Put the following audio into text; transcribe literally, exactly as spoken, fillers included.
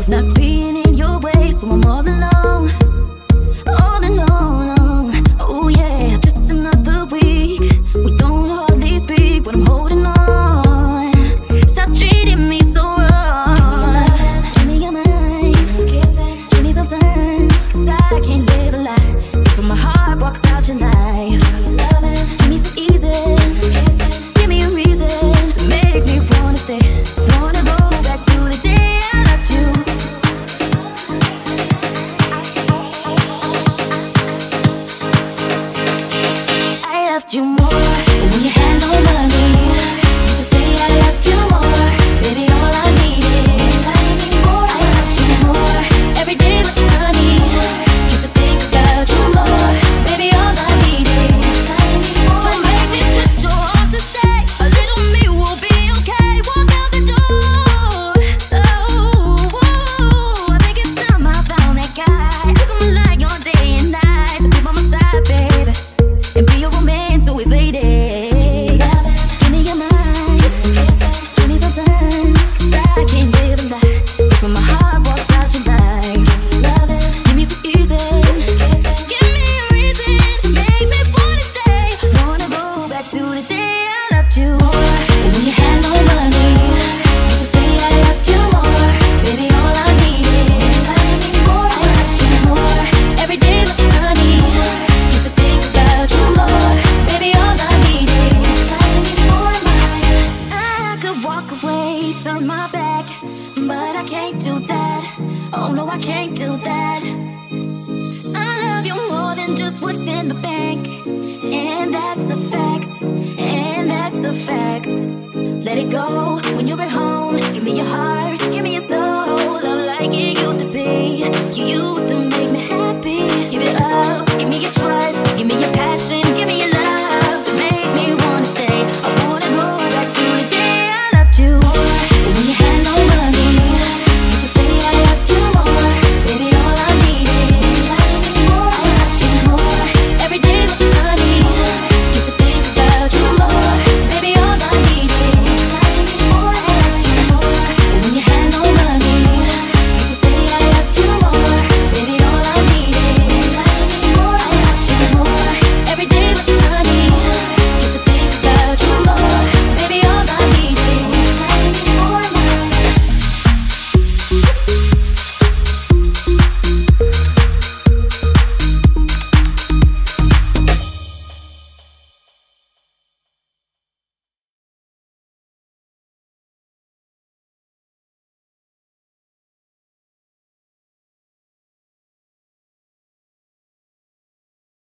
of not being in your way, so I'm all alone, all alone. Oh yeah, just another week. We don't hardly speak, but I'm holding on. Stop treating me so wrong. Give me your mind, give me some time, 'cause I can't live a lie if my heart walks out your life. Give me some easy, give me a reason to make me wanna stay. Wanna go back to the day I loved you. I loved you more when you had no money. You could say I loved you more, baby, all I needed is time more. I loved you more, every day was sunny, just to think about you more, baby, all I needed is time more. Don't make me twist your arm to stay, a little me will be okay. Walk out the door, oh, oh, I think it's time I found that guy who can rely on day and night to be by my side, baby, and be your romance always lady. Give me your mind, give me some time, 'cause I can't live a lie when my heart walks out your life. Give me some easy, give me a reason to make me wanna stay. Wanna go back to the day I loved you more when you had no money. You could say I loved you more, baby, all I needed is time more. I loved you more, every day was sunny, just to think about you more, baby, all I needed is time more. I could walk away, turn my back, but I can't do that. Oh no, I can't do that. I love you more than just what's in the bank, and that's a fact, and that's a fact. Let it go when you're at home, give me your heart,